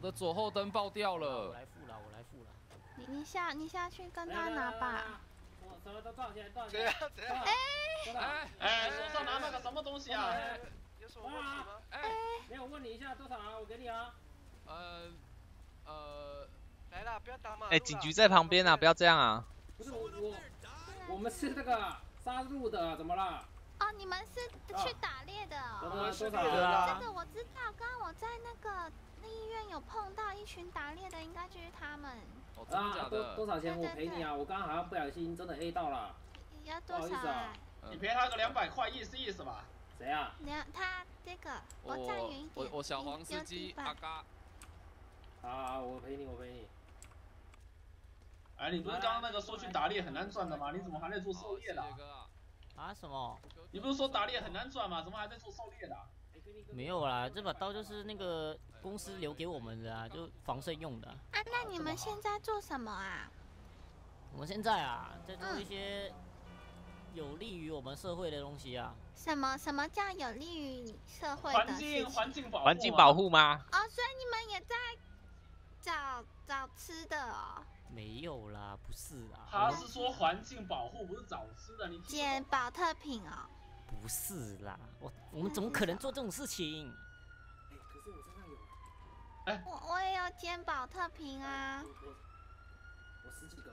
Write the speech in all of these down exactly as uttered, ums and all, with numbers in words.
的左后灯爆掉了。 我来付了，我来付了。 你你下你下去跟他拿吧。 我什么都多少钱？多少怎钱？ 样怎样？ 哎哎，手上拿那个什么东西啊？有什么问题吗？ 哎， 没有，问你一下多少啊？我给你啊。 呃呃， 来啦，不要打马路啦。 哎，警局在旁边啊，不要这样啊。 不是我我我们是那个杀戮的，怎么了？ 哦，你们是去打猎的哦。 我们多少啊？ 这个我知道，刚刚我在那个那医院有碰到一群打猎的，应该就是他们。 哦，真的假多的？ 多少钱？我赔你啊！我刚刚好像不小心真的 A 到了。 要多少啊？ 你赔他个两百块，意思意思吧？ 谁啊？ 两他这个，我站远一点。 我我小黄司机阿嘎。 好，我赔你，我赔你。 哎，你不是刚刚那个说去打猎很难赚的吗？你怎么还在做狩猎的？ 啊什么？ 你不是说打猎很难赚吗？怎么还在做狩猎的？ 没有啦，这把刀就是那个公司留给我们的啊，就防身用的。 啊，那你们现在做什么啊？ 我们现在啊，在做一些有利于我们社会的东西啊。 什么什么叫有利于社会的事情？环境环境保护。 环境保护吗？ 哦，所以你们也在找找吃的哦。 没有啦，不是啊。 他是说环境保护，不是找吃的。你捡保特瓶哦。 不是啦，我我们怎么可能做这种事情？ 哎，可是我身上有。 哎， 我我也有捡保特瓶啊。 我我十几个。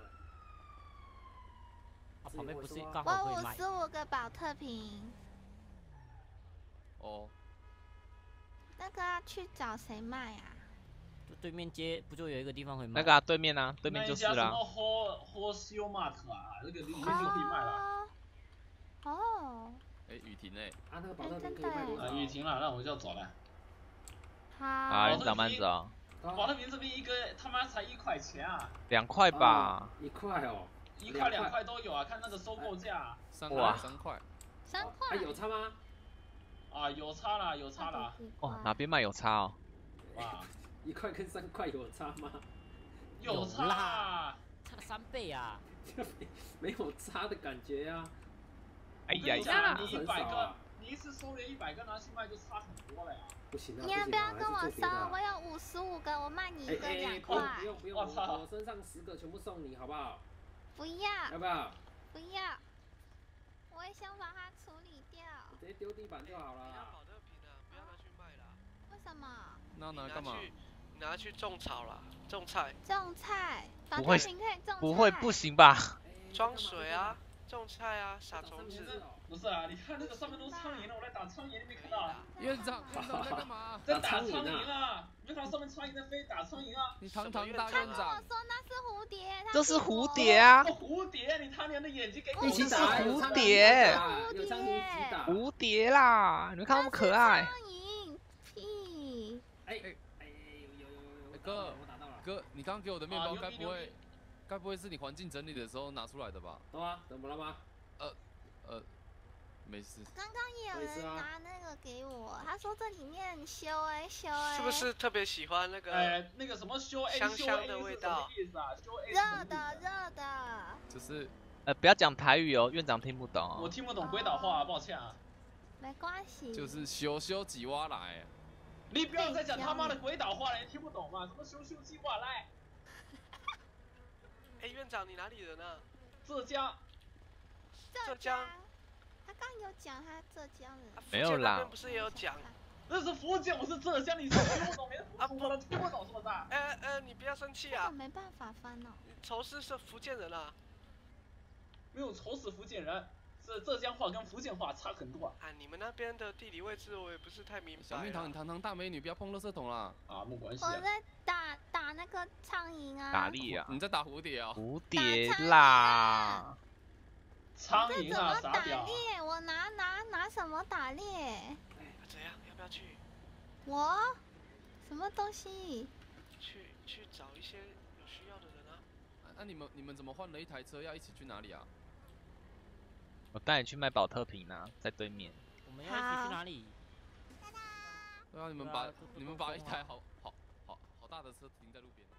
啊，旁边不是刚好我五可以卖？ 十五个保特瓶。 哦。 那个要去找谁卖啊？ 就对面街不就有一个地方可以卖？ 那个啊，对面啊，对面就是啦。 那家什么 Ho Hosio Mart 啊，那个里面就可以卖了。 哦。 哎，雨婷哎。 啊，那个保特瓶可以卖多少？ 啊，雨婷了，那我就要走了。 好。 啊，你找慢走。 保特瓶这边一个他妈才一块钱啊。 两块吧。 一块哦。 一块两块都有啊，看那个收购价。 三块三块。 三块。 啊，有差吗？ 啊，有差啦，有差啦。 哦，哪边卖有差哦？ 哇， 一块跟三块有差吗？ 有差啦， 差了三倍啊！ 没有差的感觉呀。 哎呀呀！ 你一百个，你一次收了一百个拿去卖就差很多了呀。 不行啊！ 你要不要跟我收？我有五十五个，我卖你一个两块。 不用不用，我身上十个全部送你，好不好？ 不要。 要不要？ 不要。我也想把它处理掉。 直接丢地板就好了。 保特瓶啊，不要拿去卖啦。 为什么？ 那拿干嘛？ 拿去种草啦，种菜。 种菜。 不会， 不会不行吧？ 装水啊，种菜啊，撒种子。不是啊，你看那个上面都是苍蝇了，我来打苍蝇，你没看到？ 院长，院长在干嘛？ 在打苍蝇啊！没看到上面苍蝇在飞，打苍蝇啊！ 你堂堂大院长。 他跟我说那是蝴蝶。 这是蝴蝶啊！ 蝴蝶，你他娘的眼睛给一起打！ 蝴蝶， 有苍蝇一起打。 蝴蝶啦！你们看那么可爱。 苍蝇，屁！ 哎哎哎，有有有有。 哥， 我打到了。 哥，你刚刚给我的面包该不会，该不会是你环境整理的时候拿出来的吧？ 懂啊？怎么了吗？ 呃呃，没事。 刚刚也有人拿那个给我，他说这里面修哎修哎。 是不是特别喜欢那个？哎，那个什么修 A 香香的味道？ 热的热的。 就是， 呃，不要讲台语哦，院长听不懂。 我听不懂鬼岛话，抱歉啊。 没关系。 就是修修几瓦来。 你不要再讲他妈的鬼岛话了，你听不懂吗？什么修修几瓦来？哎，院长，你哪里人啊？浙江。 浙江。他刚有讲他浙江人。 没有啦。 那边不是也有讲？那是福建，我是浙江，你是听不懂，连福建都听不懂是不是？哎哎，你不要生气啊！ 没办法翻哦。 仇视是福建人啊。没有仇视福建人。这浙江话跟福建话差很多啊！啊，你们那边的地理位置我也不是太明白。 小蜜糖，你堂堂大美女，不要碰垃圾桶啦！ 啊，没关系。 我在打打那个苍蝇啊。 打猎啊！ 你在打蝴蝶啊？ 蝴蝶啦！ 苍蝇啊， 打猎？我拿拿拿什么打猎？ 怎样？要不要去？ 我？什么东西？ 去去找一些有需要的人啊！ 那你们你们怎么换了一台车？要一起去哪里啊？ 我带你去卖保特瓶啊，在对面。 我们要一起去哪里？ 对啊，你们把你们把一台好好好好大的车停在路边。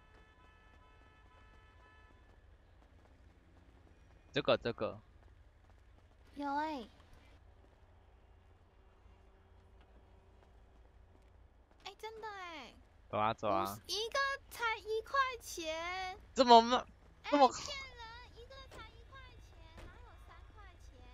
这个这个。 有哎、欸。哎、欸，真的哎、欸。 走啊走啊！ 一个才一块钱， 这么慢，这么骗人！一个才一块钱，哪有三块钱？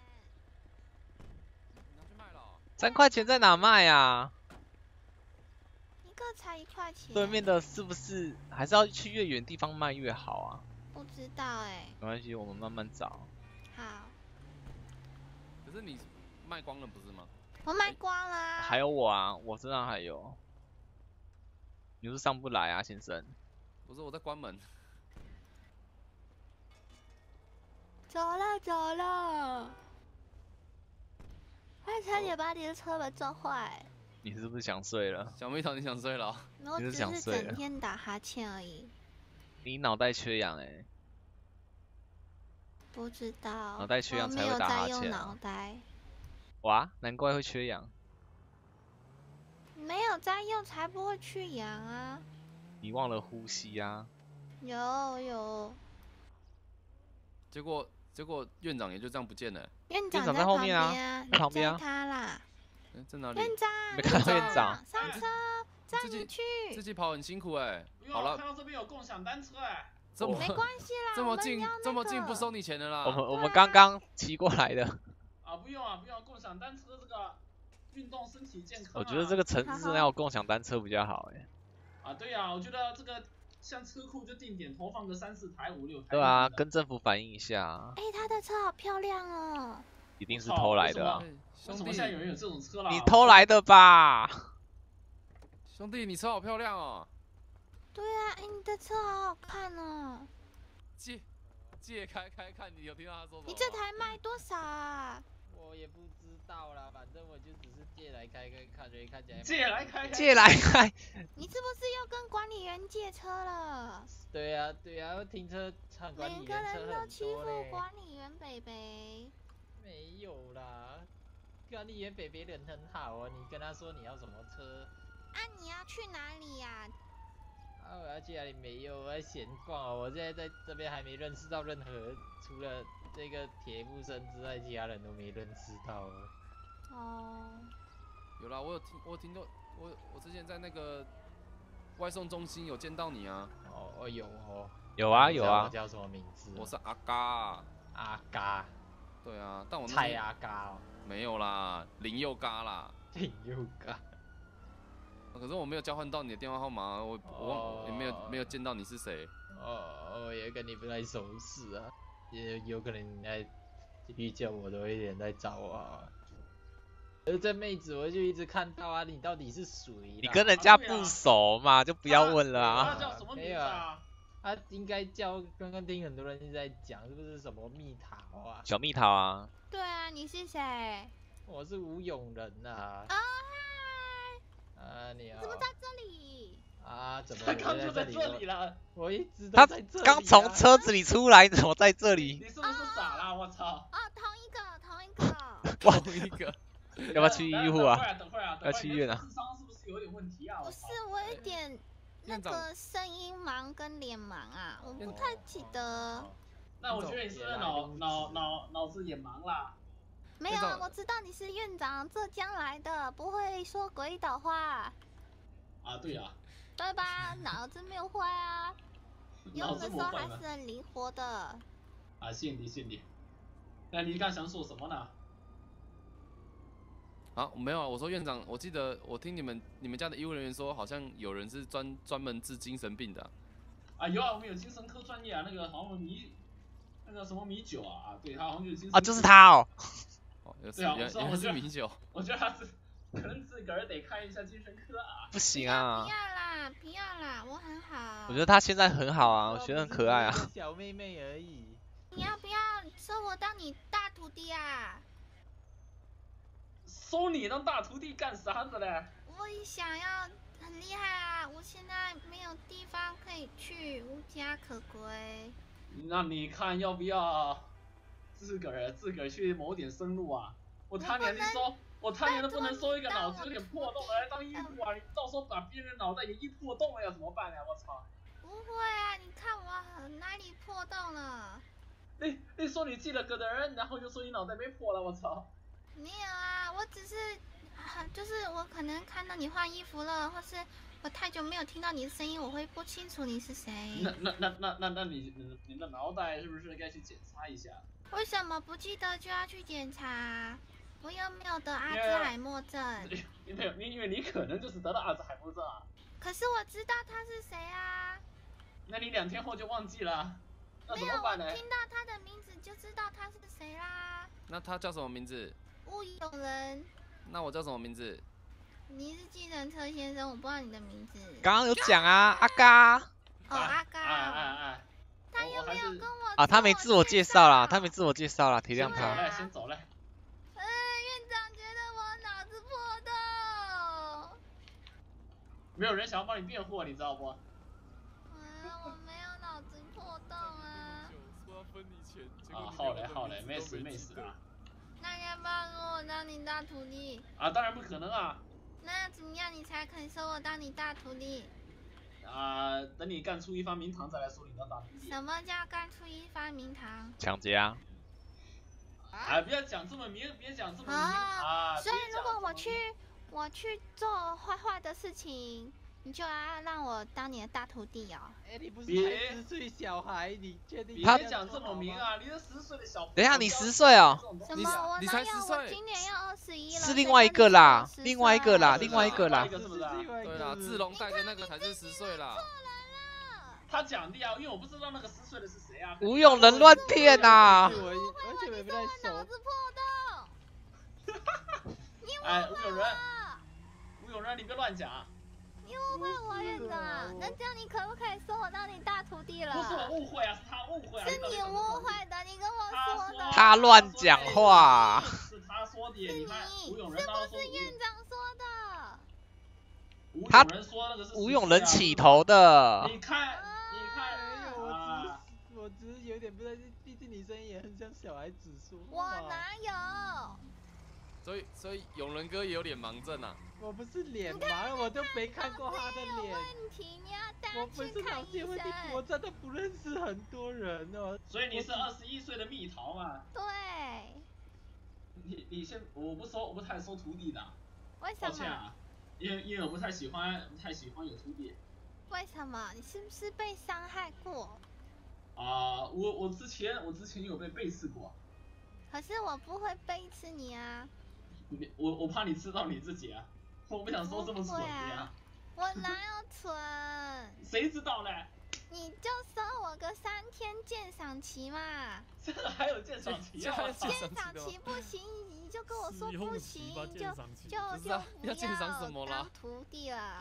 拿去卖了、哦。 三块钱在哪卖呀？ 一个才一块钱。 对面的是不是还是要去越远地方卖越好啊？ 不知道哎、 没关系，我们慢慢找。 好， 可是你卖光了不是吗？ 我卖光了、啊。 还有我啊，我身上还有。你是不是上不来啊，先生？ 不是，我在关门。 走了走了，他差点把你的车门撞坏。 你是不是想睡了？ 小蜜桃，你想睡了、哦？ 我只你是想是睡了整天打哈欠而已。 你脑袋缺氧哎、欸， 不知道。 脑袋缺氧才会我没有在用打哈欠、 脑袋。 哇，难怪会缺氧。 没有在用才不会去氧啊。 你忘了呼吸啊？ 有有。 结果结果院长也就这样不见了、欸。 院长院长在后面啊啊， 在旁边啊载他啦。 嗯、在哪里？ 院长， 没看到院长。 上车，载你去。 自己跑很辛苦哎、欸。 不用， 好了， 看到这边有共享单车哎、 这么没关系啦， 这么近、 我们要那个这么近不收你钱的啦。 我们我们刚刚骑过来的。 啊，不用啊，不用，共享单车这个运动身体健康、啊。 我觉得这个城市要有共享单车比较好哎、 欸。啊，对呀、啊，我觉得这个像车库就定点投放个三四台、五六台。 对啊，跟政府反映一下。 哎、欸，他的车好漂亮哦。 一定是偷来的啊！ 为什么现在有人有这种车啦？ 你偷来的吧？ 兄弟，你车好漂亮哦。 对啊，哎、欸，你的车好好看哦。 借借开开看，你有听到他说什么？ 你这台卖多少啊？ 我也不知道啦，反正我就只是借来开开看，所以看起来。 借来开， 借来开。 你是不是又跟管理员借车了？ 对呀、啊、对呀、啊，停车场管理员车很多嘞。 每个人都欺负管理员北北。 没有啦，管理员北北人很好啊，你跟他说你要什么车。 啊，你要去哪里呀、 啊？啊，我要去哪里没有？我在闲逛哦，我现在在这边还没认识到任何，除了这个铁布生之外，其他人都没认识到哦。 哦。 有啦，我有听，我有听到，我我之前在那个外送中心有见到你啊。 哦哦有哦。 有啊有啊。 我叫什么名字？ 我是阿嘎。 阿嘎。 对啊，但我那蔡阿嘎哦。 没有啦，林佑嘎啦。 林佑嘎。 可是我没有交换到你的电话号码，我我忘也没有没有见到你是谁。 哦，我也跟你不太熟识啊，也有可能你在遇见我都有点在找我啊。而这妹子我就一直看到啊，你到底是谁？ 你跟人家不熟嘛，就不要问了啊。 他叫什么名字啊？ 他应该叫，刚刚听很多人一直在讲，是不是什么蜜桃啊？ 小蜜桃啊。 对啊，你是谁？ 我是吴永仁啊。 啊嗨。啊，你好。 怎么在这里？ 啊，怎么他刚就在这里了？ 我一直都在这里、啊。 他刚从车子里出来，怎么在这里？ 你是不是傻啦？我操！ 哦，同一个，同一个。 哇，同一个。 要不要去医护啊？ 等会儿啊， 要去医院啊？ 智商是不是有点问题啊？ 不是，我有点那个声音盲跟脸盲啊，我不太记得。 那我觉得你是不是脑脑脑脑子也盲啦？ 没有，我知道你是院长，浙江来的，不会说鬼岛话。 啊，对啊。 对吧？脑子没有坏啊，用的时候还是很灵活的。 啊，谢你谢你。那你刚想说什么呢？ 啊，没有啊，我说院长，我记得我听你们你们家的医务人员说，好像有人是专专门治精神病的啊。 啊，有啊，我们有精神科专业啊，那个好像米那个什么米酒啊，啊，对他好像就是精神啊，就是他哦。 哦，有对啊， 原来是米酒。 我觉得他是可能自个儿得看一下精神科啊。 不行啊。 不要啦，不要啦，我很好。 我觉得他现在很好啊，我觉得很可爱啊。 小妹妹而已。 你要不要收我当你大徒弟啊？ 收你当大徒弟干啥子嘞？ 我也想要很厉害啊！我现在没有地方可以去，无家可归。 那你看要不要自个儿自个儿去谋点生路啊？我他娘的说，我他娘的不能收一个脑子有点破洞的来当医护啊！你到时候把别人脑袋也一破洞了要怎么办呀？我操！ 不会啊，你看我哪里破洞了？ 你你说你记了个人，然后又说你脑袋没破了，我操！ 没有啊，我只是就是我可能看到你换衣服了，或是我太久没有听到你的声音，我会不清楚你是谁。 那那那那那那你你你的脑袋是不是该去检查一下？ 为什么不记得就要去检查？我又没有得阿兹海默症。 因为你因为你可能就是得到阿兹海默症啊。 可是我知道他是谁啊。 那你两天后就忘记了，那没有，我怎么办呢？ 听到他的名字就知道他是谁啦。 那他叫什么名字？ 乌有人。 那我叫什么名字？ 你是计程车先生，我不知道你的名字。 刚刚有讲啊，阿嘎。 哦，阿嘎。 哎哎哎。 他又没有跟我啊，他没自我介绍啦，他没自我介绍啦，体谅他。 来，先走了。 嗯，院长觉得我脑子破洞。 没有人想要帮你辩护，你知道不？ 嗯，我没有脑子破洞啊。 啊，好嘞好嘞，没事没事啊。 那你要不要说我当你大徒弟？ 啊，当然不可能啊。 那要怎么样你才肯收我当你大徒弟？ 啊，等你干出一番名堂再来说你当大徒弟。 什么叫干出一番名堂？ 抢劫啊！ 啊，不要讲这么明，别讲这么明啊！ 所以如果我去，我去做坏坏的事情，你就要让我当你的大徒弟哦。 哎，你不是才十岁小孩，你确定？ 别讲这么明啊！你是十岁的小。 等一下，你十岁哦。 什么？我哪有？我今年要二十一了。 是另外一个啦，另外一个啦，另外一个啦。 对啦，志龙带的那个才是十岁啦。 他讲的啊，因为我不知道那个十岁的是谁啊。 吴永仁乱骗呐！ 而且我不太熟。 脑子破洞。 哎，吴永仁，吴永仁，你别乱讲。 你误会我院长，那这样你可不可以收我当你大徒弟了？ 不是我误会啊，是他误会啊。 是你误会的，你跟我说的。 他乱讲话。 是他说的，你看吴永仁是当时不是院长说的？ 吴永仁说那个是吴永仁起头的。 你看，你看， 我只我只是有点不太，毕竟你声音也很像小孩子说。 我哪有？ 所以所以永仁哥也有脸盲症啊。 我不是脸盲，我都没看过他的脸。 问题，你要带我不是脑筋问题，我真的不认识很多人哦。 所以你是二十一岁的蜜桃嘛？ 对。 你你先，我不收，我不太收徒弟的。 为什么？ 抱歉啊，因为因为我不太喜欢，不太喜欢有徒弟。 为什么？你是不是被伤害过？ 啊，我我之前我之前有被背刺过。 可是我不会背刺你啊。 你我我怕你刺到你自己啊。我不想说这么蠢的呀！ 我哪有蠢？ 谁知道呢？ 你就收我个三天鉴赏期嘛！ 这个还有鉴赏期啊？ 鉴赏期不行，你就跟我说不行，就就就要鉴赏什么啦？ 当徒弟了。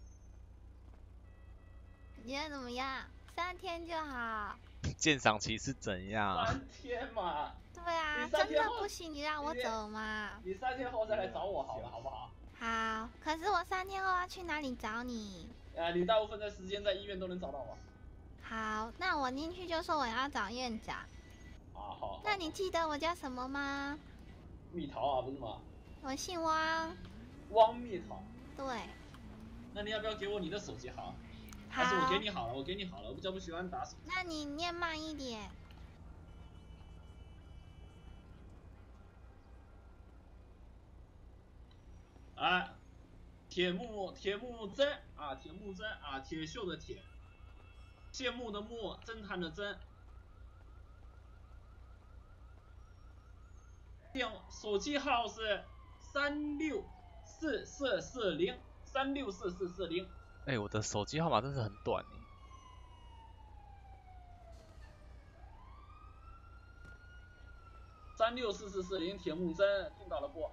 你觉得怎么样？三天就好。 鉴赏期是怎样？ 三天嘛。 对啊，真的不行，你让我走嘛。 你三天后再来找我好了，好不好？ 好，可是我三天后要去哪里找你？ 啊，你大部分的时间在医院都能找到我。 好，那我进去就说我要找院长。 啊好。 那你记得我叫什么吗？ 蜜桃啊，不是吗？ 我姓汪。 汪蜜桃。 对。 那你要不要给我你的手机号？ 好。 还是我给你好了，我给你好了，我比较不喜欢打手。 那你念慢一点。 啊，铁木铁木真啊，铁木真啊，铁锈的铁，谢幕的幕，侦探的侦。电手机号是三六四四四零三六四四四零。 哎，我的手机号码真是很短哎。 三六四四四零铁木真，听到了不？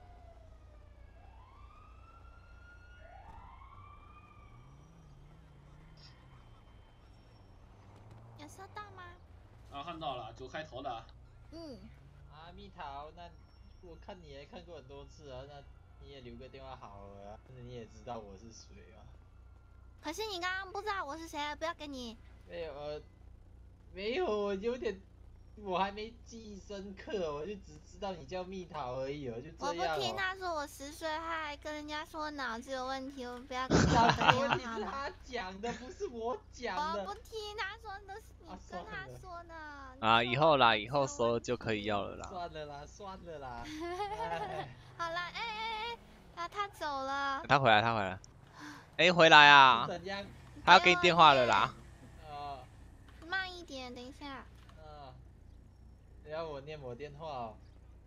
有收到吗？ 啊，看到了，九开头的。 嗯。 啊，蜜桃，那我看你也看过很多次啊，那你也留个电话好了、啊，那你也知道我是谁啊。 可是你刚刚不知道我是谁，不要跟你。 没有，呃，没有，我有点，我还没记忆深刻，我就只知道你叫蜜桃而已，我就这样、哦。 我不听他说我十岁，他还跟人家说脑子有问题，我不要跟他说问题是他讲的，不是我讲的。 我不听他说的，是你跟他说的。啊, 啊，以后啦，以后收就可以要了啦。 算了啦，算了啦。 好啦，哎哎哎， 啊，他走了。 他回来，他回来。哎，回来啊！ 怎样？ 他要给你电话了啦。 哦， 慢一点，等一下。 嗯，你要我念我电话哦。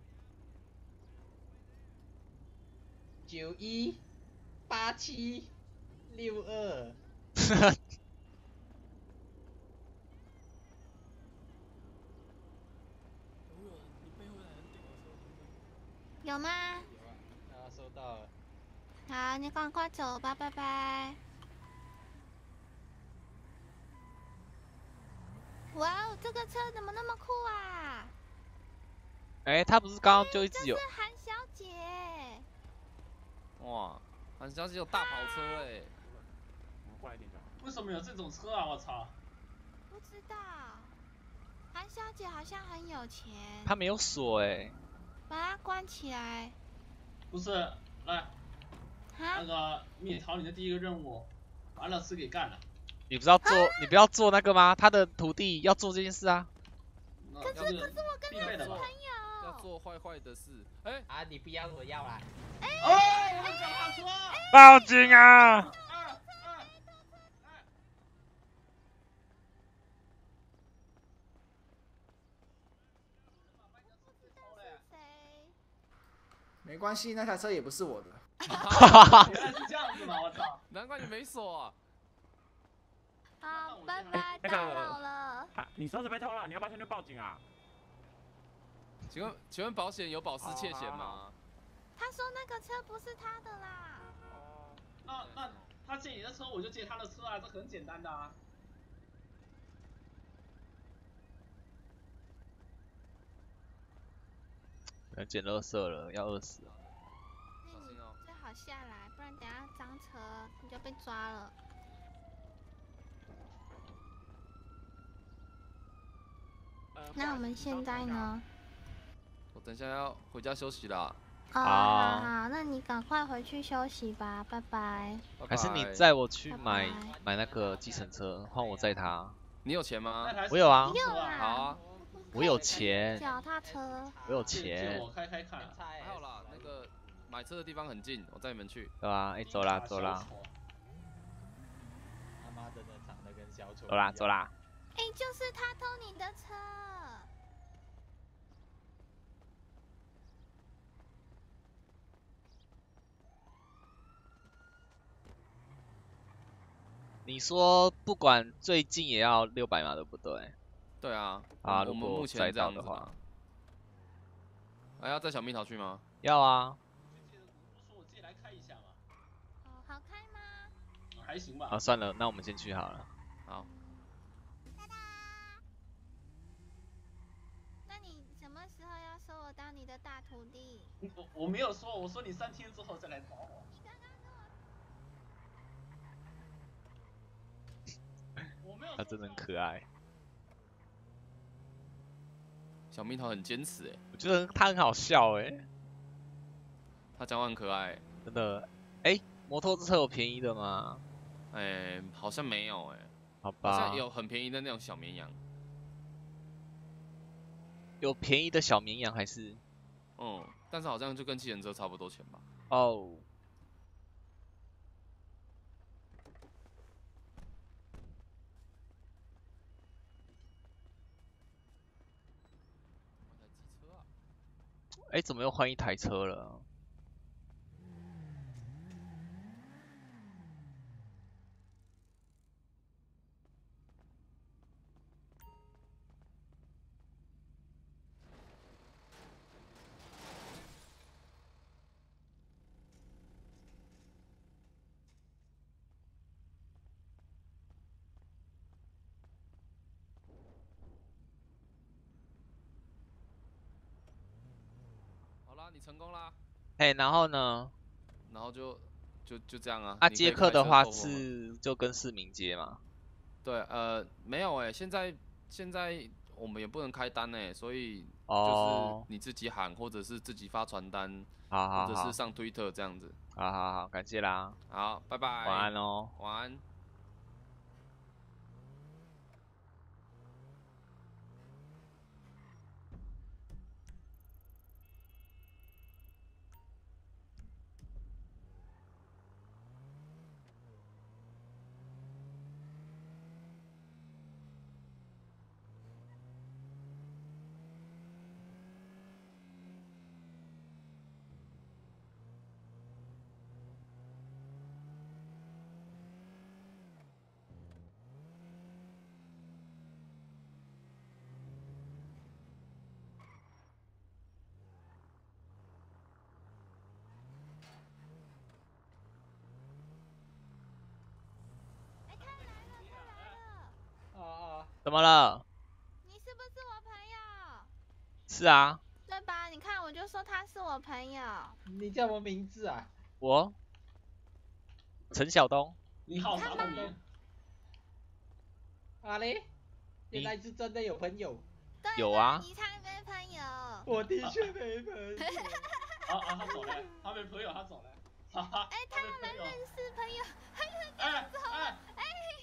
九一八七六二。 有吗？ 有啊，啊，收到了。 好，你赶快走吧，拜拜。哇哦，这个车怎么那么酷啊？ 哎，他不是刚刚就一直有这？是韩小姐。 哇，韩小姐有大跑车哎、 我们过来一点就好。 为什么有这种车啊？我操！ 不知道，韩小姐好像很有钱。 他没有锁哎。 把它关起来。 不是，来， 啊那？个灭逃你的第一个任务，把那车给干了。 你不是要做，你不要做那个吗？他的徒弟要做这件事啊。 那可是这个可是我跟必备的吧他是朋？友。 要做坏坏的事。哎、 啊，你不要我要啦。 哦，我的脚踏车！ 报警啊！ 啊啊！ 谁？ 没关系，那台车也不是我的。 原来是这样子吗？我操！ 难怪你没锁啊。 好，拜拜， 那打扰个了。 啊，你车子被偷了，你要不要先去报警啊？ 请问请问保险有保失窃险吗？ 他说那个车不是他的啦。 哦， 那那他借你的车，我就借他的车啊，这很简单的啊。 人捡垃圾了，要饿死了。 那你小心哦最好下来，不然等下脏车你就被抓了。 呃那我们现在？呢？ 我等一下要回家休息啦。 哦， 好好好，那你赶快回去休息吧，拜拜。 拜拜还是你载我去拜买拜买那个计程车，换我载他。 你有钱吗那？台我有啊是有啊好啊， 我有钱， 脚踏车。 我有借借钱我，开开看啊。 还好啦，那个买车的地方很近，我载你们去。 对吧？哎，走啦走啦他妈真的长得跟小丑。 走啦走。啦。 哎，就是他偷你的车。 你说不管最近也要六百嘛，对不对？ 对啊， 啊如我们目果载前这样子到的话嘛。还要载小蜜桃去吗？ 要啊。 不是说我借来开一下吗？ 哦，好开吗？ 还行吧。 啊，算了，那我们先去好了。 好， 那你什么时候要收我当你的大徒弟？ 我我没有说，我说你三天之后再来找我。我没有说。 他真的很可爱， 小蜜桃很坚持哎， 我觉得他很好笑哎， 他讲话很可爱。 真的。哎，摩托车有便宜的吗？ 哎，好像没有哎， 好好吧像，有很便宜的那种小绵羊。 有便宜的小绵羊还是？ 嗯，但是好像就跟计程车差不多钱吧。 哦。哎，怎么又换一台车了？ 好啦，你成功啦， 哎，然后呢？ 然后就就就这样啊。 啊， 你可以接客的话开车后门是就跟市民接嘛？ 对，呃，没有哎，现在现在我们也不能开单哎，所以就是哦， 你自己喊，或者是自己发传单， 好好好或者是，上推特这样子。 好好好，感谢啦， 好，拜拜。 晚安哦。 晚安。 怎么了？ 你是不是我朋友？ 是啊， 对吧？你看，我就说他是我朋友。 你叫什么名字啊？ 我陈晓东。 你好啥都没。 啊嘞，原来是真的有朋友。 对有啊。 你才没朋友。 我的确没朋友。 啊啊，他走了，他没朋友，他走了。哈哈。 哎，他们认识朋友，他就这哎样走。 哎哎。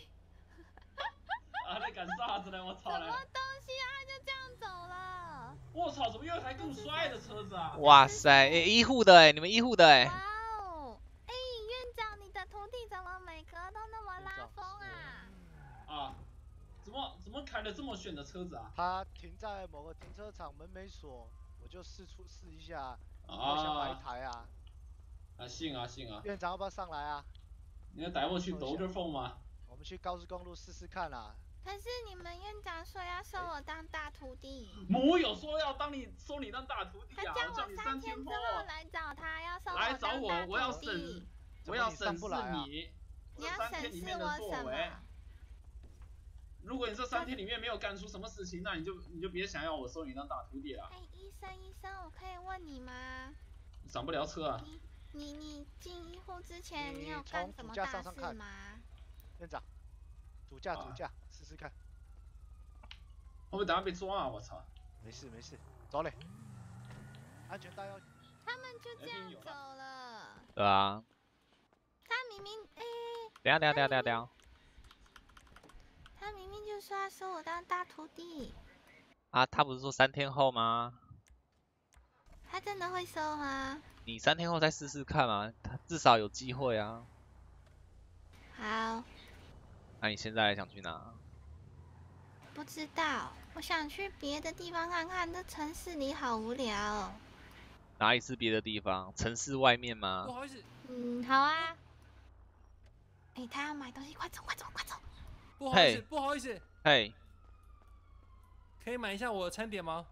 啊，你干啥子呢？我操嘞！ 什么东西啊？他就这样走了。 我操，怎么有一台更帅的车子啊？ 哇塞，哎，医护的哎，你们医护的哎。 哇哦，哎，院长，你的徒弟怎么每个都那么拉风啊？ 啊，怎么怎么开的这么炫的车子啊？ 他停在某个停车场，门没锁，我就试出试一下， 啊， 我想买一台啊。 啊，信啊信啊。 院长要不要上来啊？ 你要带我去兜个风吗？ 我们去高速公路试试看啦。 可是你们院长说要收我当大徒弟。 没有说要当你收你当大徒弟啊！ 他叫我叫你三天之后来找他，要收我来找我， 当大徒弟。 我要审，我要审视你。 你要审视我什么？ 如果你这三天里面没有干出什么事情，那你就你就别想要我收你当大徒弟了。 哎，医生医生，我可以问你吗？ 上不了车啊！ 你你进医护之前，你有干什么大事吗？ 院长，主驾主驾，试试看。 会不会等下被抓啊？我操！ 没事没事，走嘞。安全带要。 他们就这样走了。 对啊。 他明明哎。 等下等下等下等下等下。 他明明就说要收我当大徒弟。 啊，他不是说三天后吗？ 他真的会收吗？ 你三天后再试试看嘛，他至少有机会啊。 好。 那你现在想去哪？ 不知道，我想去别的地方看看，这城市里好无聊哦。 哪里是别的地方？城市外面吗？ 不好意思。 嗯，好啊。哎，他要买东西，快走快走快走！ 不好意思，不好意思。 嘿。 可以买一下我的餐点吗？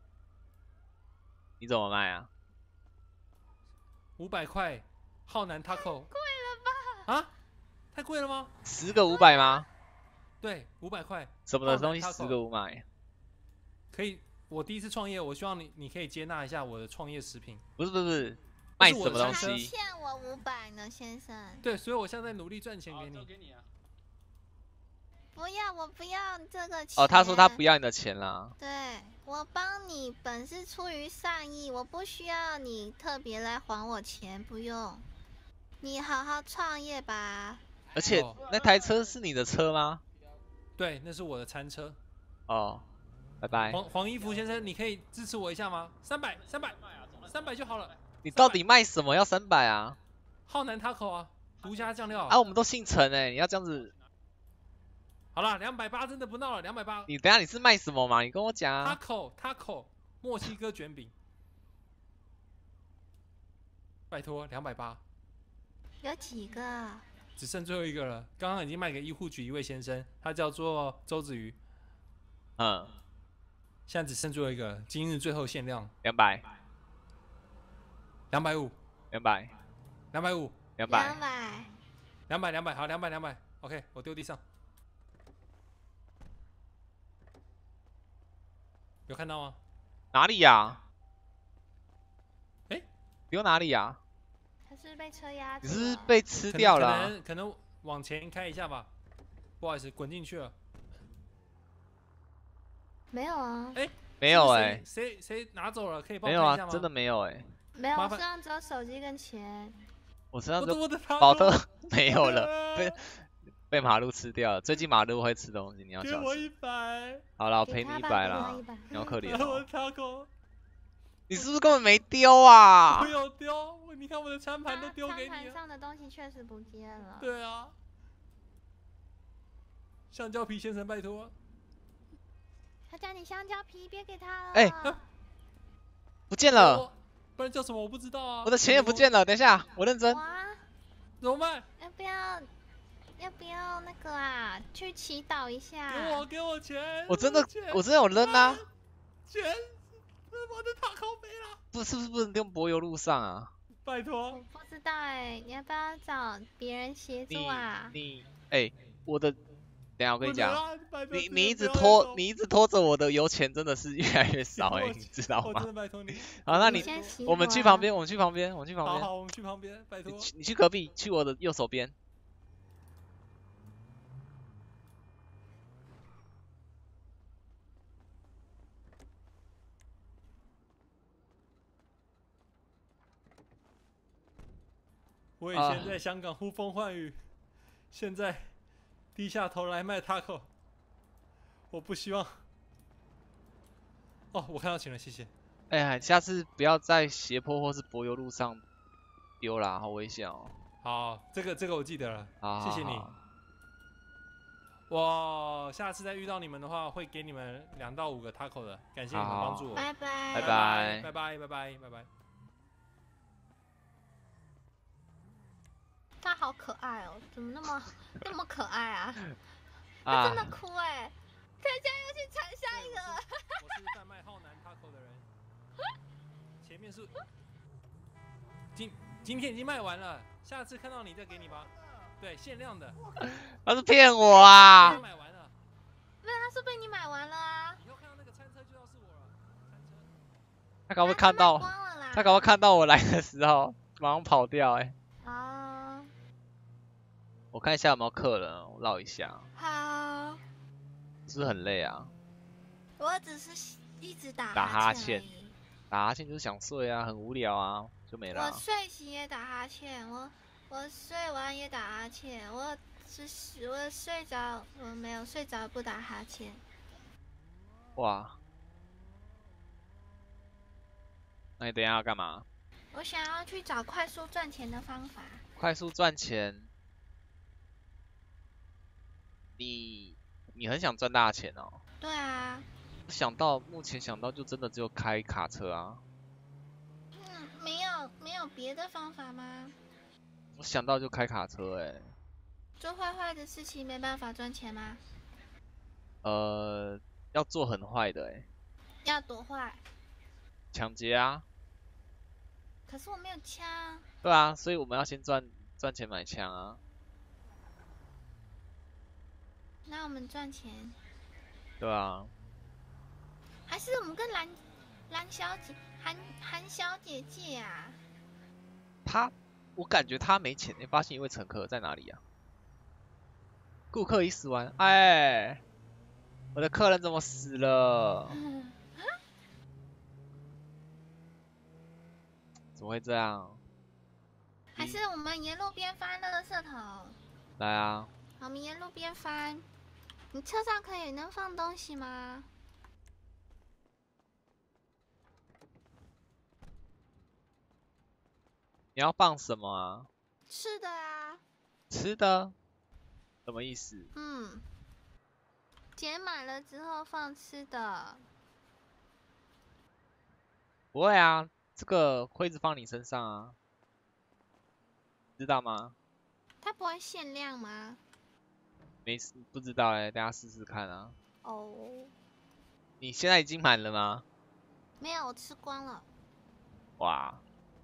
你怎么卖啊？ 五百块，浩南 taco。 贵了吧？ 啊？太贵了吗？ 十个五百吗？ 对，五百块。 什么的东西十个五百？ 可以，我第一次创业，我希望你你可以接纳一下我的创业食品。 不是不是不是，卖什么东西？ 欠我五百呢，先生。 对，所以我现在努力赚钱给你。 给你啊。 不要，我不要这个钱。 哦，他说他不要你的钱啦。 对，我帮你本是出于善意，我不需要你特别来还我钱，不用。你好好创业吧。 而且那台车是你的车吗？ 对，那是我的餐车。 哦，拜拜。 黄黄衣服先生，你可以支持我一下吗？三百，三百，三百就好了。 你到底卖什么要三百啊？ 浩南 taco 啊，独家酱料。 啊，我们都姓陈哎，你要这样子。 好了，两百八真的不闹了，两百八。 你等下你是卖什么嘛？你跟我讲啊。 taco taco 墨西哥卷饼，拜托，两百八。 有几个？ 只剩最后一个了，刚刚已经卖给医护局一位先生，他叫做周子瑜。 嗯。 现在只剩最后一个，今日最后限量。 两百。 两百五。 两百。 两百五。 两百。 两百。 两百两百，好，两百两百 ，OK， 我丢地上。有看到吗？ 哪里呀、啊？ 哎、欸， 丢哪里呀、啊？ 他是被车压住。 你是被吃掉了、啊可？可能可能往前开一下吧。不好意思，滚进去了。 没有啊。 哎、欸， 没有哎、 欸。谁谁拿走了？可以帮我看一下吗？没有啊，真的没有哎、欸。 没有，我身上只有手机跟钱。 我身上就保特没有了，被被马路吃掉了。最近马路会吃东西，你要小心。 给我一百。 好了，我赔你一百啦。你好可怜哦。 你是不是根本没丢啊？ 我有丢，你看我的餐盘都丢给你了。 餐盘上的东西确实不见了。 对啊。香蕉皮先生，拜托。 他叫你香蕉皮，别给他了。 哎、欸，不见了。 不然叫什么我不知道啊。 我的钱也不见了，等一下，我认真。 怎么办？ 要不要？要不要那个啊？去祈祷一下。 给我，给我钱！ 我真的，我真的有扔啊。 钱，我的塔口没了。 不是不是不能用柏油路上啊？ 拜托。 我不知道哎、欸，你要不要找别人协助啊？ 你哎、欸，我的，等等一下我跟你讲， 啊你你一直拖，你一直拖着我的油钱真的是越来越少哎、欸，你知道吗？ 我真的拜托你。 好，那你我们去旁边，我们去旁边，我们去旁边。 好好，我们去旁边，拜托。 你你去隔壁，去我的右手边。 我以前在香港呼风唤雨，现在低下头来卖 taco。我不希望。哦，我看到钱了，谢谢。 哎呀，下次不要在斜坡或是柏油路上丢啦，好危险哦。 好，这个这个我记得了， 好好好谢谢你。我下次再遇到你们的话，会给你们两到五个 taco 的，感谢你们帮助我。 拜拜。 拜拜。 拜拜拜拜拜拜。 他好可爱哦，怎么那么那么可爱啊？他真的哭哎、欸！大家又去传下一个。 我是贩卖浩南 taco 的人。前面是今今天已经卖完了，下次看到你再给你吧。对，限量的。 他是骗我啊！ 买完了。 没有，他是被你买完了啊。 以后看到那个餐车就知道是我了。餐车。 他搞不看到，他搞不看到我来的时候，马上跑掉哎、欸。 啊。 我看一下有没有客人，我绕一下。 好。 是不是很累啊？ 我只是一直打打哈欠。 打哈欠就是想睡啊，很无聊啊，就没了、啊。 我睡醒也打哈欠，我我睡完也打哈欠，我只是我睡着我没有睡着不打哈欠。 哇，那你等一下要干嘛？ 我想要去找快速赚钱的方法。 快速赚钱？你你很想赚大钱哦？ 对啊。 想到目前想到就真的只有开卡车啊。 嗯，没有没有别的方法吗？ 我想到就开卡车哎、欸。 做坏坏的事情没办法赚钱吗？ 呃，要做很坏的哎、欸。 要多坏？ 抢劫啊。 可是我没有枪。 对啊，所以我们要先赚赚钱买枪啊。 那我们赚钱。 对啊。 还是我们跟蓝蓝小姐、韩韩小姐借啊？ 他，我感觉他没钱。你发现一位乘客在哪里啊？顾客已死亡。哎，我的客人怎么死了？怎么会这样？ 还是我们沿路边翻垃圾桶？ 来啊！ 我们沿路边翻。你车上可以能放东西吗？ 你要放什么啊？ 吃的啊。 吃的？什么意思？ 嗯，钱买了之后放吃的。 不会啊，这个会一直放你身上啊，知道吗？ 它不会限量吗？ 没，不知道哎、欸，大家试试看啊。 哦。 你现在已经满了吗？ 没有，我吃光了。 哇。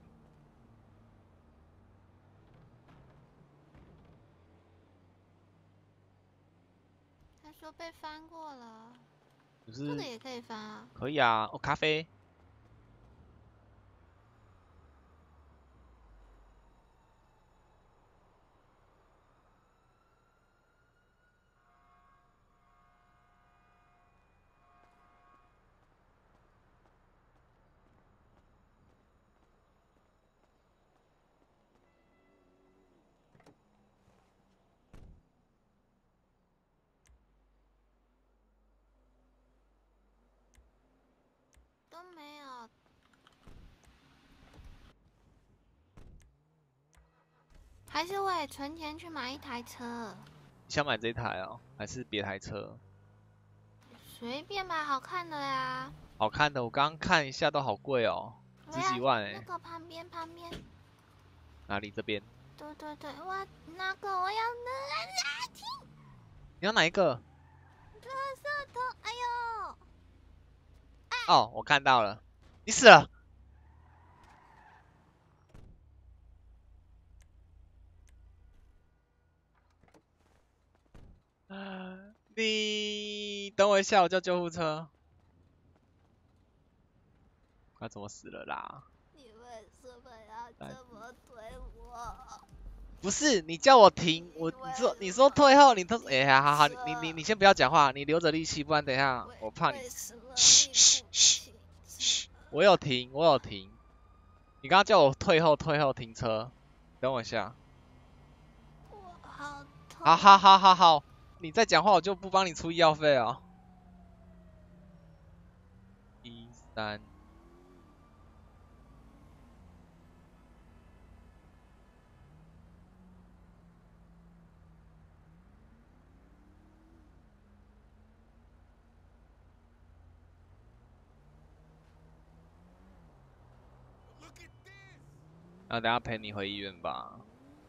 他说被翻过了。 就是这个也可以翻啊。 可以啊，哦，咖啡。 都没有。还是我也存钱去买一台车。 你想买这台哦，还是别台车？ 随便买好看的呀。 好看的，我刚刚看一下都好贵哦，十几万哎、欸。 那个旁边旁边。 哪里？这边？ 对对对，我那个我要那个。 你要哪一个？ 垃圾桶，哎呦！ 哎、哦，我看到了，你死了。 你等我一下，我叫救护车。他怎么死了啦？ 你为什么要这么对我？ 不是你叫我停，我你说你说退后，你都哎呀好好，你你你先不要讲话，你留着力气，不然等一下我怕你。嘘嘘嘘嘘，我有停，我有停。你刚刚叫我退后退后停车，等我一下。 我好痛。 好好好好好，你再讲话我就不帮你出医药费哦。一三。那等下陪你回医院吧。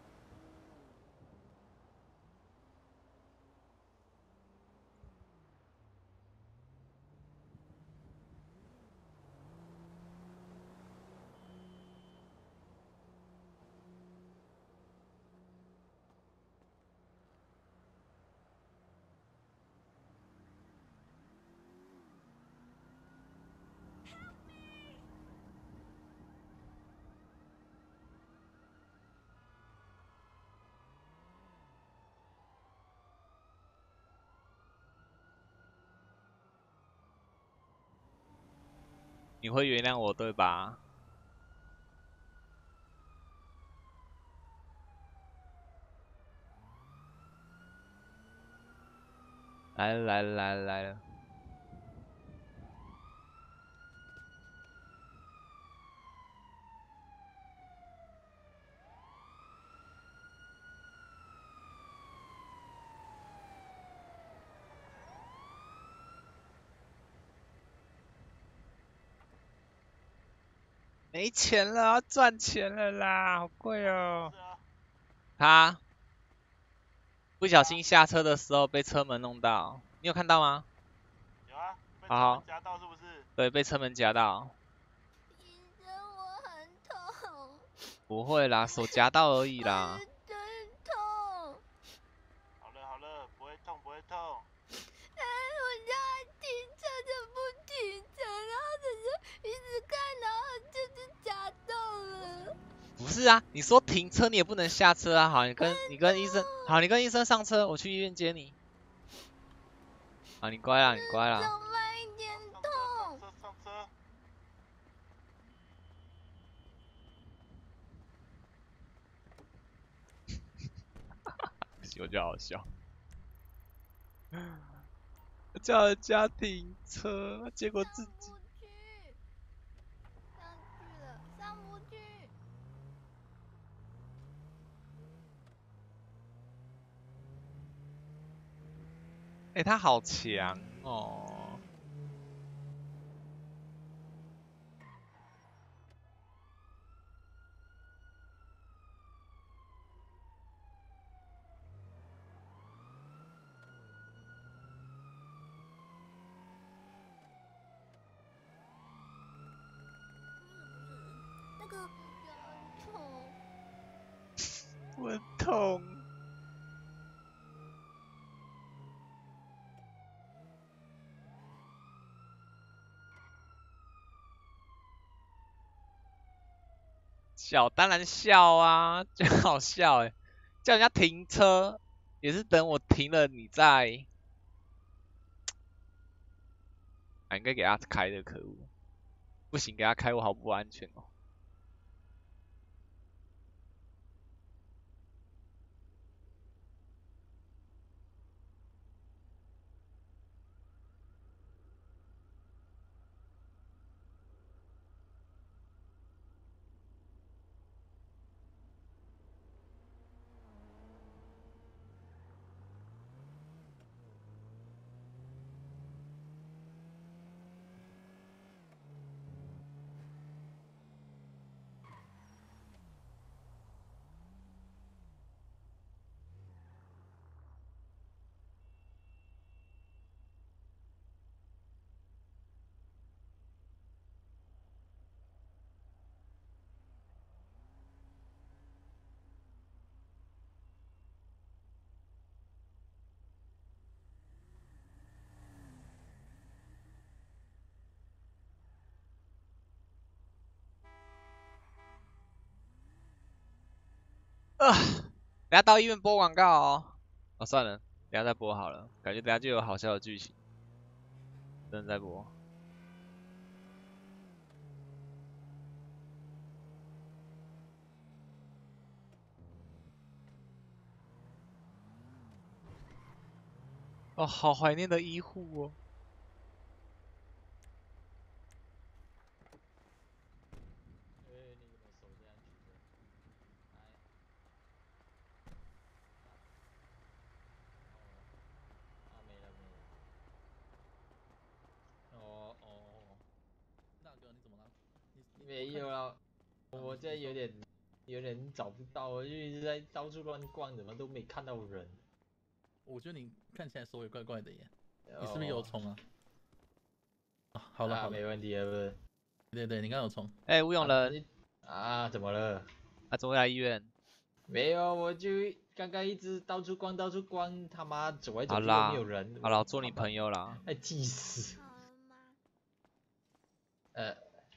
你会原谅我对吧？来了来了来了来了。没钱了，要赚钱了啦，好贵哦。他不小心下车的时候被车门弄到，你有看到吗？ 有啊，被车好门夹到是不是？ 对，被车门夹到。 医生，我很痛。 不会啦，手夹到而已啦。 真痛。 好了好了，不会痛不会痛。 哎，我叫他停车就不停车，然后只是一直看，然后就是夹到了。 不是啊，你说停车你也不能下车啊。好，你跟你跟医生，好，你跟医生上车，我去医院接你。好，你乖啦，你乖啦。 走慢一点，痛。 上车上车。 我觉得好笑。叫人家停车，结果自己。 上去了，上不去。 哎、欸，他好强哦！ 那个很痛。 我很痛。笑当然笑啊，就好笑哎！叫人家停车，也是等我停了你再。啊，应该给他开的，可恶！不行，给他开我好不安全哦。 啊，等下到医院播广告哦。哦，算了，等下再播好了，感觉等下就有好笑的剧情。等再播。哦，好怀念的医护哦。 哦哦， 大哥，你怎么了？你你没有啊，我这有点有点找不到，我就一直在到处乱逛，怎么都没看到人。 我觉得你看起来手也怪怪的耶， 哦、 你是不是有虫啊？啊，好了啊、 好了， 没问题了，不是？ 对对，你刚刚有虫。 哎、欸，吴永仁啊，怎么了？ 啊，怎么会来医院？ 没有，我就刚刚一直到处逛，到处逛，他妈走来走去都没有人。 好了，我做你朋友啦。 哎，气死！呃，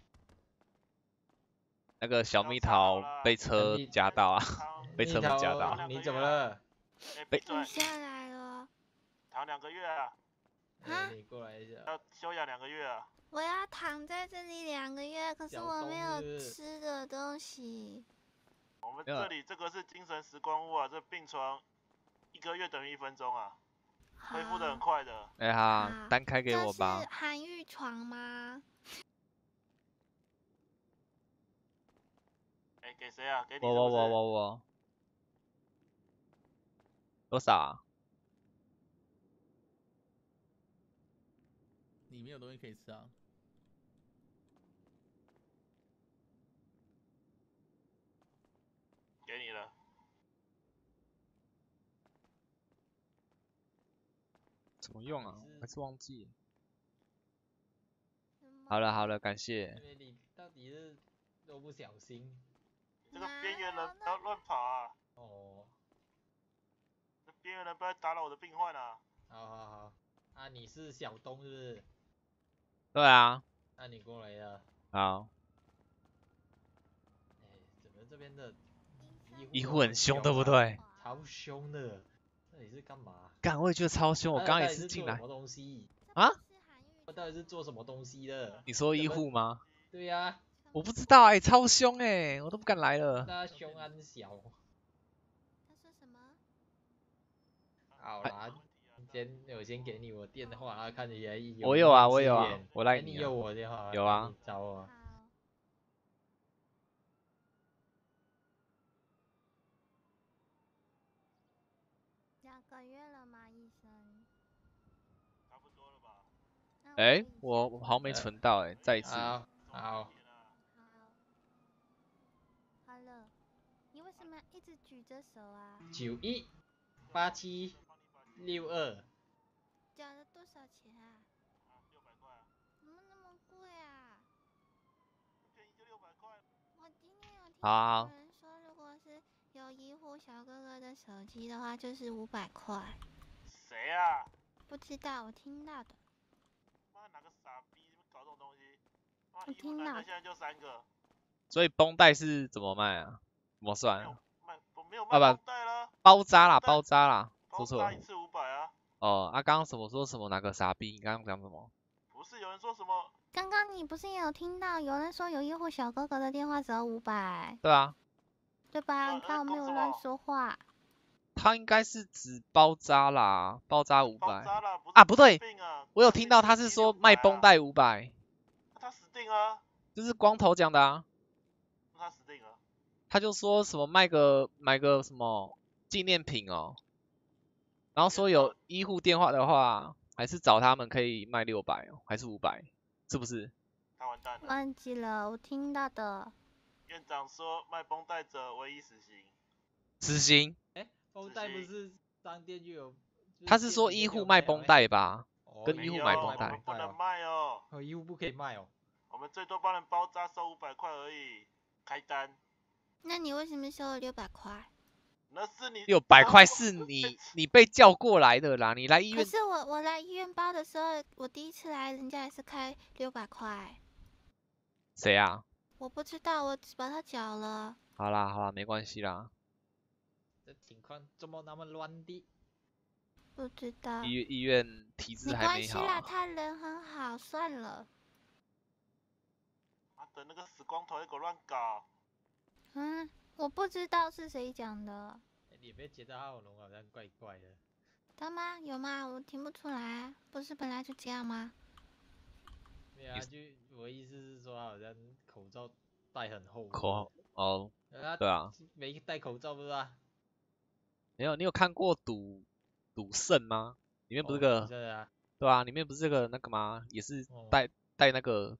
那个小蜜桃被车夹到啊，被车门夹到。 你怎么了？ 被你下来了。 躺两个月啊。 啊？你过来一下。 要休养两个月啊。 我要躺在这里两个月，可是我没有吃的东西。 我们这里这个是精神时光屋啊，这病床一个月等于一分钟啊，恢复的很快的。 哎、欸、哈，单开给我吧。 这是韩愈床吗？ 哎、欸，给谁啊？给你是不是。我我我我我。多少啊？ 你没有东西可以吃啊。 给你了。 怎么用啊？还是忘记。好了好了，感谢。 因为你到底是都不小心。 这个边缘人不要乱跑啊！ 哦。 这边缘人不要打扰我的病患啊！ 好好好。啊，你是小东是不是？ 对啊。 那、啊、你过来呀。 好。 哎，怎么这边的？ 医护很凶，对不对？ 超凶的，那你是干嘛？ 干，我也觉得超凶，我刚刚也是进来。 什么东西？ 啊？ 我到底是做什么东西的？ 你说医护吗？ 对呀、啊。 我不知道哎、欸，超凶哎、欸，我都不敢来了。 那凶安小。 他说什么？ 好啦，先我先给你我电话，然后看起来有。 我有啊，我有啊，我来你、啊。你有我电话？ 有啊。 找我。 两个月了吗，医生？ 差不多了吧？ 哎、欸，我我好像没存到哎、欸，再一次。 好。好。 好。好了，你为什么一直举着手啊？ 九一八七六二。 缴了多少钱啊？ 六百块啊。 怎么那么贵啊？ 便宜就六百块。 我今天有听到好有人说，如果是有医护小哥哥的手机的话，就是五百块。 谁啊？ 不知道，我听到的。 妈，哪个傻逼搞这种东西？妈， 我听到。 现在就三个。 所以绷带是怎么卖啊？怎么算、啊？ 卖，我没有卖绷带啦。 包扎啦，包扎啦，说错了。 包扎一次五百啊。 哦，啊，刚刚什么说什么哪个傻逼？你刚刚讲什么？ 不是有人说什么？ 刚刚你不是也有听到有人说有医护小哥哥的电话只要五百？ 对啊。 对吧？你看我没有乱说话。 他应该是指包扎啦，包扎五百。 不啊，不对， 啊、 我有听到他是说卖绷带五百。 他死定啊！ 这是光头讲的啊。 他死定了。 他就说什么卖个买个什么纪念品哦，然后说有医护电话的话，还是找他们可以卖六百哦，还是五百，是不是？ 他完蛋了。 忘记了，我听到的。 院长说卖绷带者唯一死刑。 死刑？ 哎，绷带不是商店就有？ 他是说医护卖绷带吧？ 哦、 跟医护买绷带。 我们不能卖哦。 哦，医护不可以卖哦。 我们最多帮人包扎收五百块而已，开单。 那你为什么收了六百块？ 那是你六百块是你你被叫过来的啦，你来医院。 可是我我来医院包的时候，我第一次来，人家也是开六百块。 谁啊？ 我不知道，我只把它缴了。 好啦好啦，没关系啦。 这情况怎么那么乱的？ 不知道。 医医院体质没还没好、 关系啦， 啊。 他人很好，算了。 啊，等那个死光头一狗乱搞。 嗯，我不知道是谁讲的。 你别觉得浩龙好像怪怪的。 他吗？有吗？我听不出来，不是本来就这样吗？ 对啊，就我意思是说，好像口罩戴很厚。 口哦， 啊对啊， 没戴口罩不是吧？ 没有，你有看过赌赌圣吗？里面不是个、 哦啊、 对啊，里面不是这个那个吗？也是带、 哦、 带那个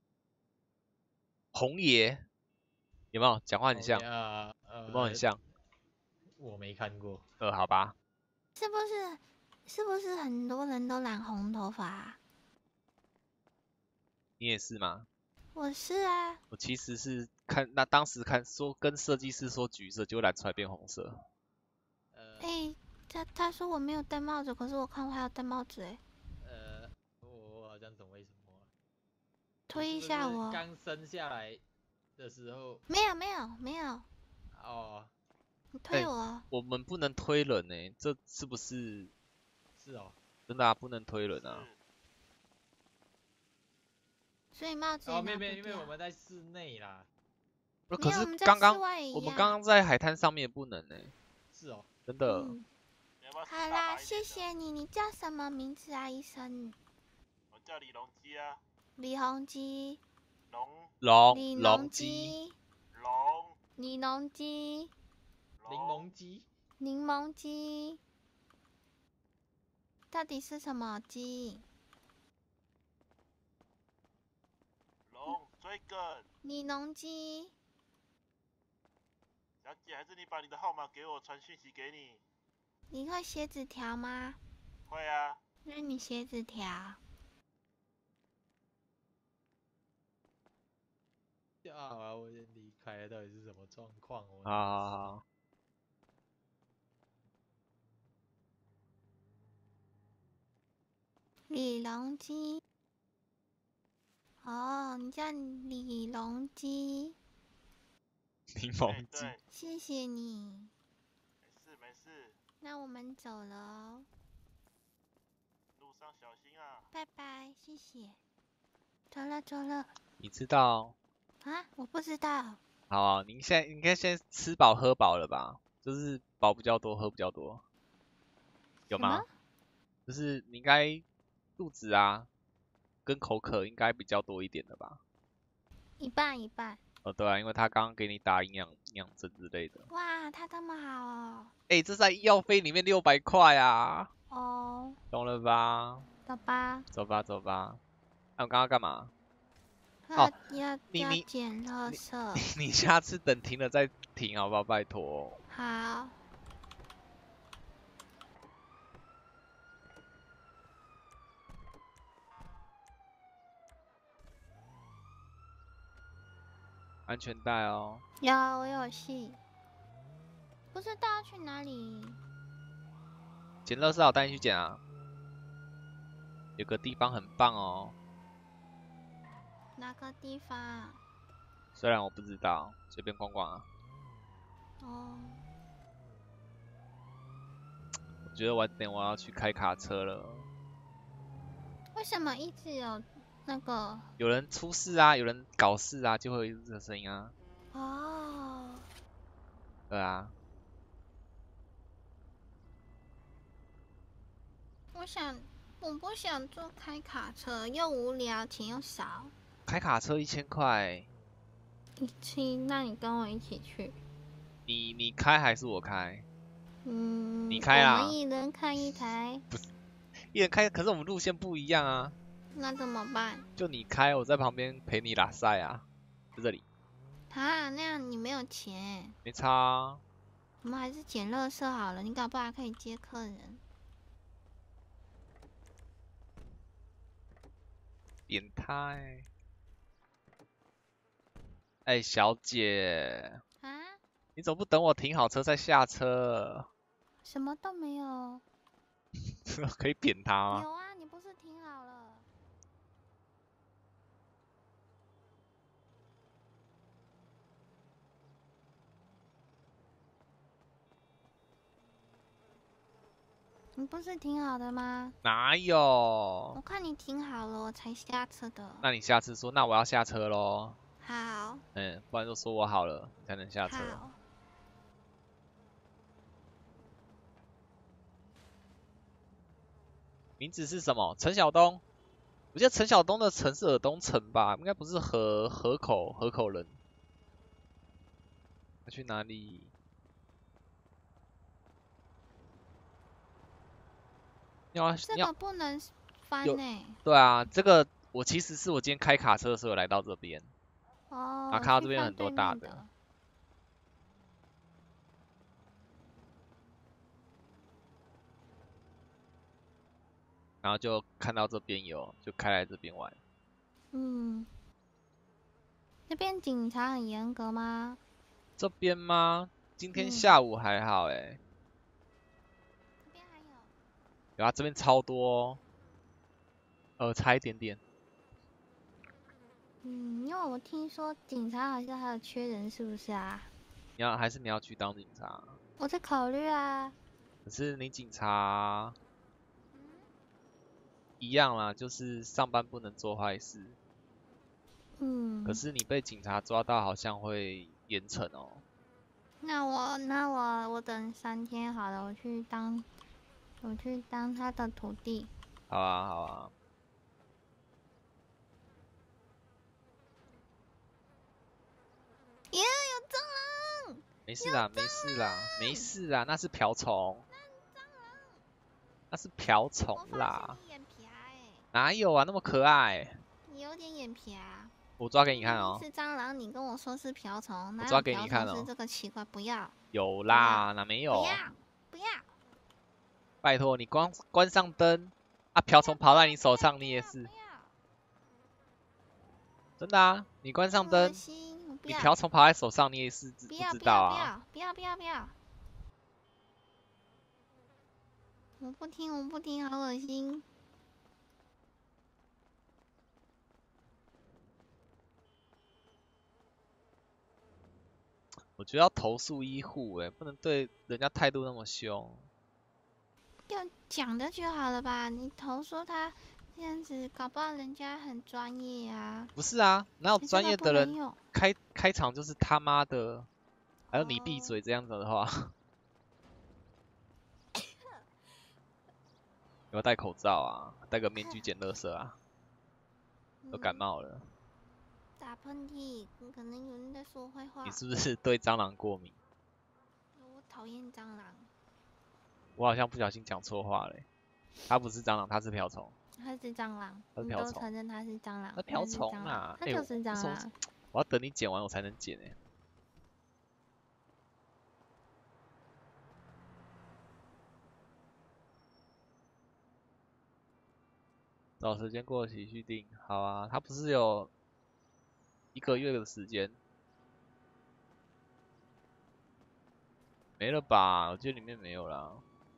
红爷，有没有？讲话很像， 啊呃、 有没有很像？ 我没看过。 呃，好吧。 是不是？是不是很多人都染红头发、啊？ 你也是吗？ 我是啊。 我其实是看那当时看说跟设计师说橘色，结果染出来变红色。 呃。 哎、欸，他他说我没有戴帽子，可是我看我还有戴帽子哎。 呃，我好像懂为什么、啊。 推一下我。 刚生下来的时候。 没有没有没有。 哦。 你推我、 欸。我们不能推人呢、欸，这是不是？ 是哦。 真的啊，不能推人啊。 所以帽子也拿不掉。 哦，没没，因为我们在室内啦。 可是刚刚我们刚刚在海滩上面不能呢、欸。 是哦。 真的。 嗯、好啦，谢谢你。你叫什么名字啊，医生？ 我叫李隆基啊。 李隆基。 龙。 龙。 李隆基。 龙。 李隆基。 柠檬鸡。 柠檬鸡。到底是什么鸡？ 龙追根。 李隆基。 小姐，还是你把你的号码给我，传讯息给你。 你会写纸条吗？ 会啊。 那你写纸条。 啊！我先离开了，到底是什么状况？ 好好好。 李隆基。哦，你叫李隆基。 柠檬鸡。 谢谢你。 没事没事。 那我们走了哦。 路上小心啊。 拜拜，谢谢。走了走了。 你知道？ 啊，我不知道。 好啊，您现在应该现在吃饱喝饱了吧？就是饱比较多，喝比较多，有吗？就是你应该肚子啊跟口渴应该比较多一点的吧？ 一半一半。 哦，对啊，因为他刚刚给你打营养营养针之类的。 哇，他这么好哦。 哎、欸，这在医药费里面六百块啊。 哦。 懂了吧？ 走吧。 走吧走吧。那、啊、我刚刚干嘛？ 哦，要你要捡垃圾。 你下次等停了再停好不好？拜托。 好。 安全带哦。 有，我有戏。不知道要去哪里。 捡垃圾我带你去捡啊。有个地方很棒哦。 哪个地方？ 虽然我不知道，随便逛逛啊。 哦。 我觉得晚点我要去开卡车了。 为什么一直有那个？ 有人出事啊，有人搞事啊，就会有这个声音啊。 哦。 对啊。 我想，我不想坐开卡车，又无聊，钱又少。 开卡车一千块。 一起，那你跟我一起去。 你你开还是我开？ 嗯。 你开啊。 我们一人开一台。 不是，一人开，可是我们路线不一样啊。 那怎么办？ 就你开，我在旁边陪你拉赛啊，在这里。 啊，那样你没有钱。 没差啊。 我们还是捡垃圾好了，你搞不好还可以接客人。 变态。哎、欸，小姐。 啊？ 你怎么不等我停好车再下车？ 什么都没有。 可以扁他吗？ 有啊，你不是停好了？ 不是停好的吗？ 哪有？ 我看你停好了，我才下车的。 那你下次说，那我要下车喽。 好。 嗯，不然就说我好了，你才能下车。 好。 名字是什么？陈晓东。我记得陈晓东的陈是尔东陈吧？应该不是河河口河口人。他去哪里？要这个不能翻呢。 对啊，这个我其实是我今天开卡车的时候来到这边， 哦， 然后看到这边很多大的。 的，然后就看到这边有，就开来这边玩。 嗯，那边警察很严格吗？ 这边吗？今天下午还好哎、欸。 这边还有。 有啊，这边超多、哦。呃，差一点点。 嗯，因为我听说警察好像还有缺人，是不是啊？ 你要还是你要去当警察？ 我在考虑啊。 可是你警察一样啦，就是上班不能做坏事。 嗯。 可是你被警察抓到，好像会严惩哦。 那我那我我等三天好了，我去当我去当他的徒弟。 好啊，好啊。 耶，有蟑螂！ 没事啦，没事啦，没事啦，那是瓢虫。那是瓢虫啦。 你眼皮欸、 哪有啊，那么可爱？ 你有点眼皮啊。 我抓给你看哦。 是蟑螂，你跟我说是瓢虫， 我抓给你看哦。 是这个奇怪，不要。 有啦，哪没有？ 不要，不要。 拜托你光关上灯，啊，瓢虫跑在你手上，你也是。真的啊，你关上灯，你瓢虫跑在手上，你也是不知道啊。 不要不要不要不要！我不听，我不听，好恶心。 我觉得要投诉医护，哎，不能对人家态度那么凶。 要讲的就好了吧？你投诉他这样子，搞不好人家很专业啊。 不是啊，哪有专业的人开开场就是他妈的，还有你闭嘴这样子的话。有没有戴口罩啊？戴个面具捡垃圾啊？都感冒了。 打喷嚏，可能有人在说坏话。 你是不是对蟑螂过敏？ 我讨厌蟑螂。 我好像不小心讲错话嘞。它不是蟑螂，它是瓢虫。 它是蟑螂。 它是瓢虫。 都承认它是蟑螂。 那瓢虫啊， 它就是蟑螂。 我要等你剪完我才能剪哎。找时间过期续订，好啊。它不是有一个月的时间？没了吧？我记得里面没有啦。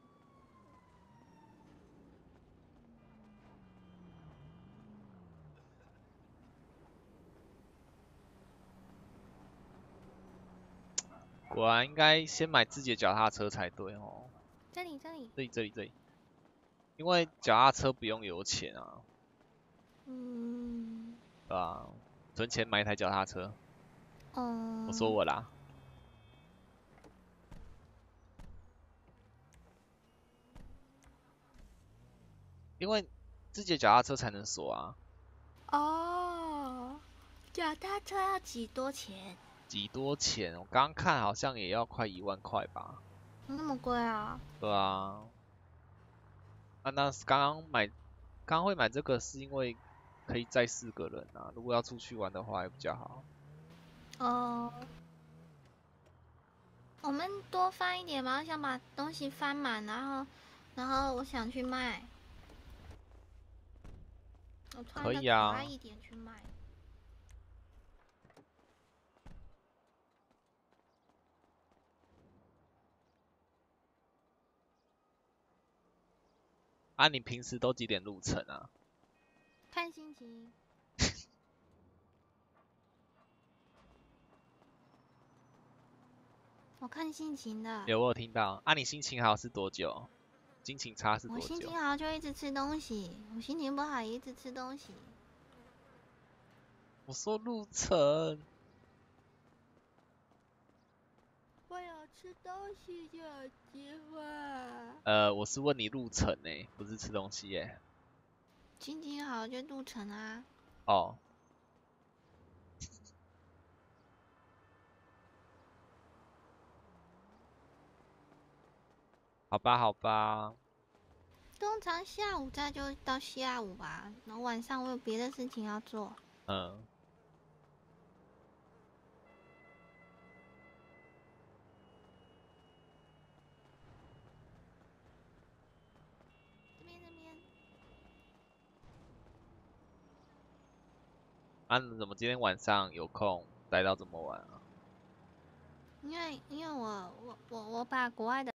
果然应该先买自己的脚踏车才对哦。 这里这里这里这里这里，因为脚踏车不用油钱啊。 嗯。 对吧？存钱买一台脚踏车。 嗯。 我说我啦。因为自己的脚踏车才能锁啊。 哦。脚踏车要几多钱？ 几多钱？我刚刚看好像也要快一万块吧。 那么贵啊？ 对啊。啊，那刚刚买，刚刚会买这个是因为可以载四个人啊。如果要出去玩的话，也比较好。 哦。我们多翻一点吧，我想把东西翻满，然后，然后我想去卖。我穿的可爱一点去卖。 啊，你平时都几点入城啊？ 看心情。我看心情的。 有，我有听到。啊，你心情好是多久？ 心情差是多我久？ 心情好就一直吃东西，我心情不好也一直吃东西。 我说路程。 我有吃东西就有机会。 呃，我是问你路程呢，不是吃东西耶。 心情好就路程啊。 哦。好吧，好吧。 通常下午再就到下午吧，然后晚上我有别的事情要做。 嗯。 这边这边。 啊，你怎么今天晚上有空待到这么晚啊？ 因为因为我我我我把国外的。